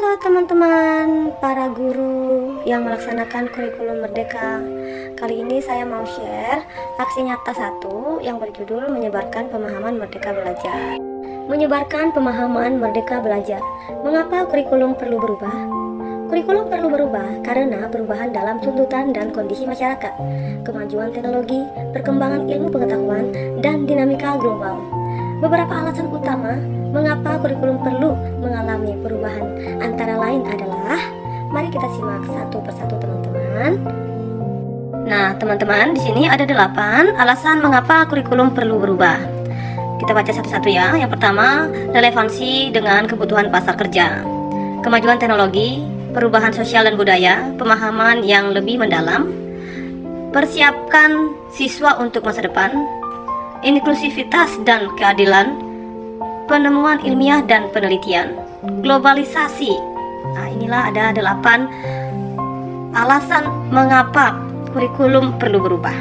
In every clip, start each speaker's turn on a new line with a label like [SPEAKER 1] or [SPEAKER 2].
[SPEAKER 1] Halo teman-teman, para guru yang melaksanakan kurikulum Merdeka. Kali ini saya mau share aksi nyata 1 yang berjudul Menyebarkan Pemahaman Merdeka Belajar. Menyebarkan pemahaman Merdeka Belajar. Mengapa kurikulum perlu berubah? Kurikulum perlu berubah karena perubahan dalam tuntutan dan kondisi masyarakat, kemajuan teknologi, perkembangan ilmu pengetahuan, dan dinamika global. Beberapa alasan utama mengapa kurikulum perlu mengalami perubahan antara lain adalah, mari kita simak satu persatu teman-teman. Nah teman-teman, di sini ada 8 alasan mengapa kurikulum perlu berubah. Kita baca satu-satu ya. Yang pertama, relevansi dengan kebutuhan pasar kerja, kemajuan teknologi, perubahan sosial dan budaya, pemahaman yang lebih mendalam, persiapkan siswa untuk masa depan, inklusivitas dan keadilan, penemuan ilmiah dan penelitian, globalisasi. Nah, inilah ada 8 alasan mengapa kurikulum perlu berubah.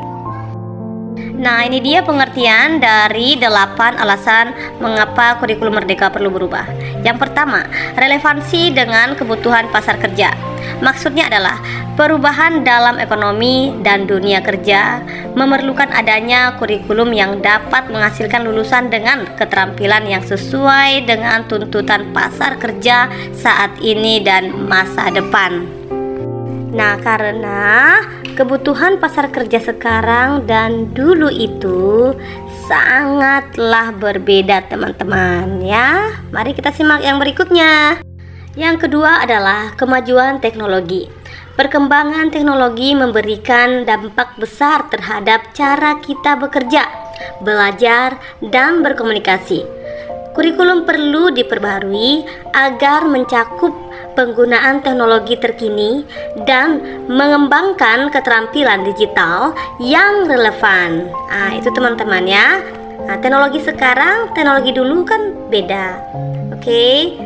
[SPEAKER 1] Nah, ini dia pengertian dari 8 alasan mengapa kurikulum Merdeka perlu berubah. Yang pertama, relevansi dengan kebutuhan pasar kerja. Maksudnya adalah perubahan dalam ekonomi dan dunia kerja memerlukan adanya kurikulum yang dapat menghasilkan lulusan dengan keterampilan yang sesuai dengan tuntutan pasar kerja saat ini dan masa depan. Nah, karena kebutuhan pasar kerja sekarang dan dulu itu sangatlah berbeda teman-teman ya. Mari kita simak yang berikutnya. Yang kedua adalah kemajuan teknologi. Perkembangan teknologi memberikan dampak besar terhadap cara kita bekerja, belajar, dan berkomunikasi. Kurikulum perlu diperbarui agar mencakup penggunaan teknologi terkini dan mengembangkan keterampilan digital yang relevan. Nah, itu teman-teman ya. Nah, teknologi sekarang, teknologi dulu kan beda. Oke.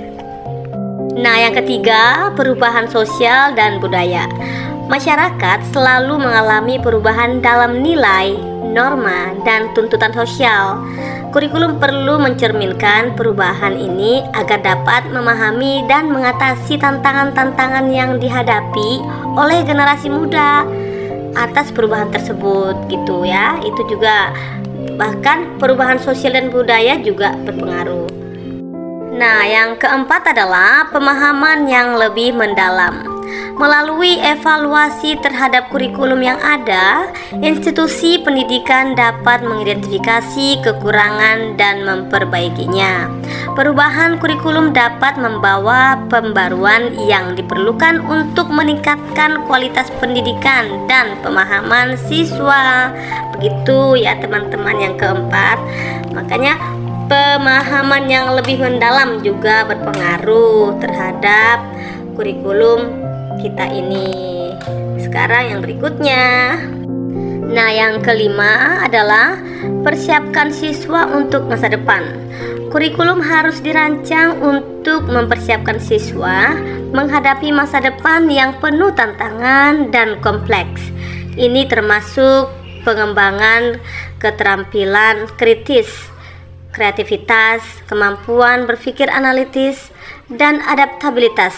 [SPEAKER 1] Nah, yang ketiga, perubahan sosial dan budaya. Masyarakat selalu mengalami perubahan dalam nilai, norma, dan tuntutan sosial. Kurikulum perlu mencerminkan perubahan ini agar dapat memahami dan mengatasi tantangan-tantangan yang dihadapi oleh generasi muda atas perubahan tersebut gitu ya. Itu juga bahkan perubahan sosial dan budaya juga berpengaruh. Nah, yang keempat adalah pemahaman yang lebih mendalam. Melalui evaluasi terhadap kurikulum yang ada, institusi pendidikan dapat mengidentifikasi kekurangan dan memperbaikinya. Perubahan kurikulum dapat membawa pembaruan yang diperlukan untuk meningkatkan kualitas pendidikan dan pemahaman siswa. Begitu ya teman-teman yang keempat. Makanya pemahaman yang lebih mendalam juga berpengaruh terhadap kurikulum kita ini. Sekarang yang berikutnya. Nah, yang kelima adalah persiapkan siswa untuk masa depan. Kurikulum harus dirancang untuk mempersiapkan siswa menghadapi masa depan yang penuh tantangan dan kompleks. Ini termasuk pengembangan keterampilan kritis, kreativitas, kemampuan berpikir analitis, dan adaptabilitas.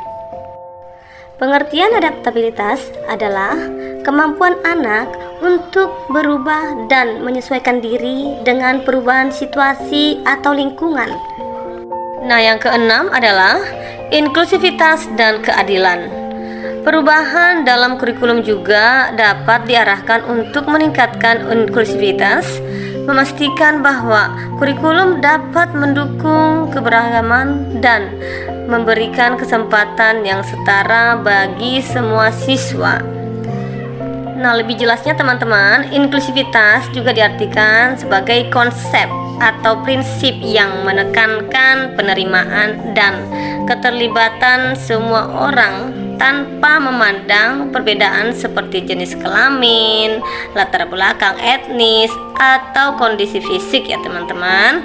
[SPEAKER 1] Pengertian adaptabilitas adalah kemampuan anak untuk berubah dan menyesuaikan diri dengan perubahan situasi atau lingkungan. Nah, yang keenam adalah inklusivitas dan keadilan. Perubahan dalam kurikulum juga dapat diarahkan untuk meningkatkan inklusivitas, memastikan bahwa kurikulum dapat mendukung keberagaman dan memberikan kesempatan yang setara bagi semua siswa. Nah, lebih jelasnya teman-teman, inklusivitas juga diartikan sebagai konsep atau prinsip yang menekankan penerimaan dan keterlibatan semua orang tanpa memandang perbedaan seperti jenis kelamin, latar belakang etnis, atau kondisi fisik ya teman-teman.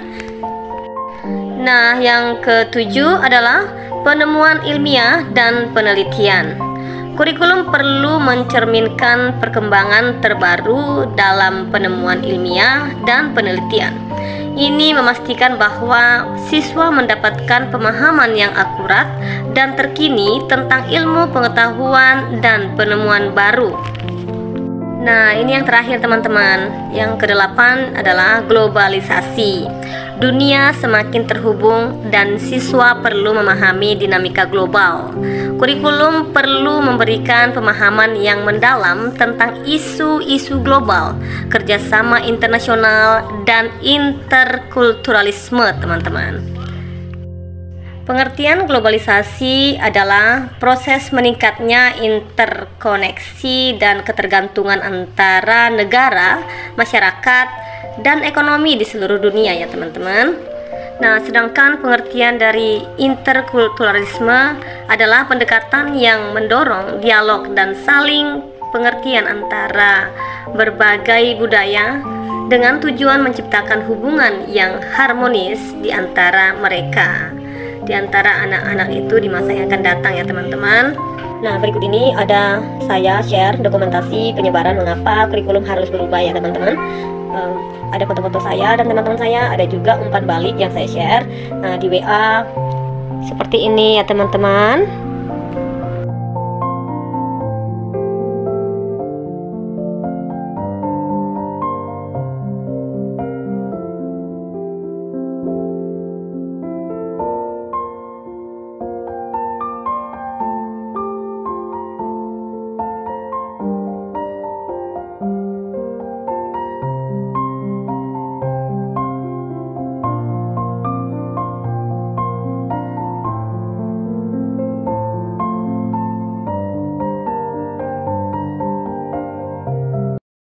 [SPEAKER 1] Nah, yang ketujuh adalah penemuan ilmiah dan penelitian. Kurikulum perlu mencerminkan perkembangan terbaru dalam penemuan ilmiah dan penelitian Ini memastikan bahwa siswa mendapatkan pemahaman yang akurat dan terkini tentang ilmu pengetahuan dan penemuan baru. Nah, ini yang terakhir teman-teman. Yang kedelapan adalah globalisasi. Dunia semakin terhubung dan siswa perlu memahami dinamika global. Kurikulum perlu memberikan pemahaman yang mendalam tentang isu-isu global, kerjasama internasional, dan interkulturalisme, teman-teman. Pengertian globalisasi adalah proses meningkatnya interkoneksi dan ketergantungan antara negara, masyarakat, dan ekonomi di seluruh dunia ya teman-teman. Nah, sedangkan pengertian dari interkulturalisme adalah pendekatan yang mendorong dialog dan saling pengertian antara berbagai budaya dengan tujuan menciptakan hubungan yang harmonis di antara mereka, di antara anak-anak itu di masa yang akan datang ya teman-teman. Nah, berikut ini ada saya share dokumentasi penyebaran mengapa kurikulum harus berubah ya teman-teman. Ada foto-foto saya dan teman-teman saya, ada juga umpan balik yang saya share di WA seperti ini ya teman-teman.